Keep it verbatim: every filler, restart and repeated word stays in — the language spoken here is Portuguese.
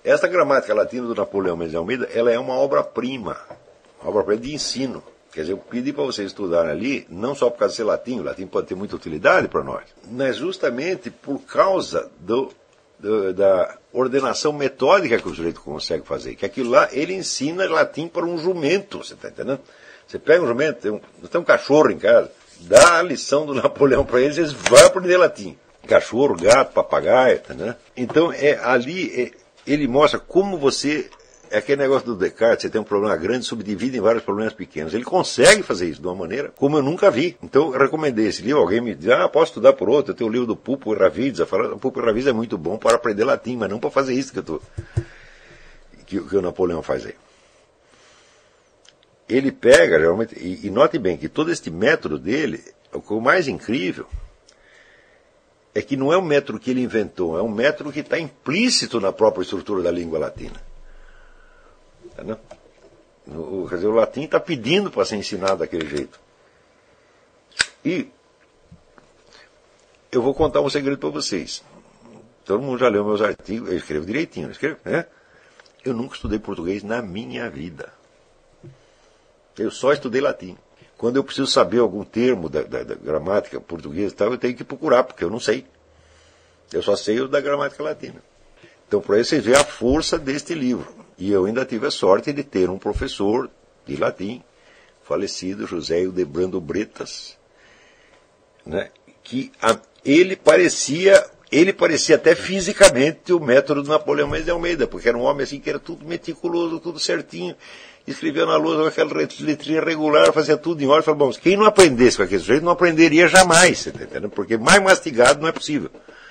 Essa gramática latina do Napoleão Mendes de Almeida, ela é uma obra-prima, uma obra-prima de ensino. Quer dizer, eu pedi para vocês estudarem ali, não só por causa de ser latim, o latim pode ter muita utilidade para nós, mas justamente por causa do, do, da ordenação metódica que o sujeito consegue fazer. Que aquilo lá, ele ensina latim para um jumento, você está entendendo? Você pega um jumento, tem um, tem um cachorro em casa, dá a lição do Napoleão para eles, eles vão aprender latim. Cachorro, gato, papagaio, entendeu? Então, é, ali, é, ele mostra como você... É aquele negócio do Descartes, você tem um problema grande, subdivide em vários problemas pequenos. Ele consegue fazer isso de uma maneira como eu nunca vi. Então, eu recomendei esse livro. Alguém me diz, ah, posso estudar por outro. Eu tenho o livro do Pupo e Ravides. O Pupo e Ravides é muito bom para aprender latim, mas não para fazer isso que, eu tô... que, que o Napoleão faz aí. Ele pega, realmente, e, e note bem que todo este método dele, o mais incrível, é que não é um método que ele inventou, é um método que está implícito na própria estrutura da língua latina. Entendeu? O, quer dizer, o latim está pedindo para ser ensinado daquele jeito. E eu vou contar um segredo para vocês. Todo mundo já leu meus artigos, eu escrevo direitinho, não escrevo? Né? Eu nunca estudei português na minha vida. Eu só estudei latim. Quando eu preciso saber algum termo da, da, da gramática portuguesa e tal, eu tenho que procurar, porque eu não sei. Eu só sei o da gramática latina. Então, por aí você vê a força deste livro. E eu ainda tive a sorte de ter um professor de latim, falecido, José Hildebrando Bretas, né, que a, ele parecia, ele parecia até fisicamente o método do Napoleão Mendes de Almeida, porque era um homem assim que era tudo meticuloso, tudo certinho, escrevia na lousa com aquela letrinha regular, fazia tudo em ordem. Falei, bom, quem não aprendesse com aquele sujeito não aprenderia jamais, você tá entendendo? Porque mais mastigado não é possível.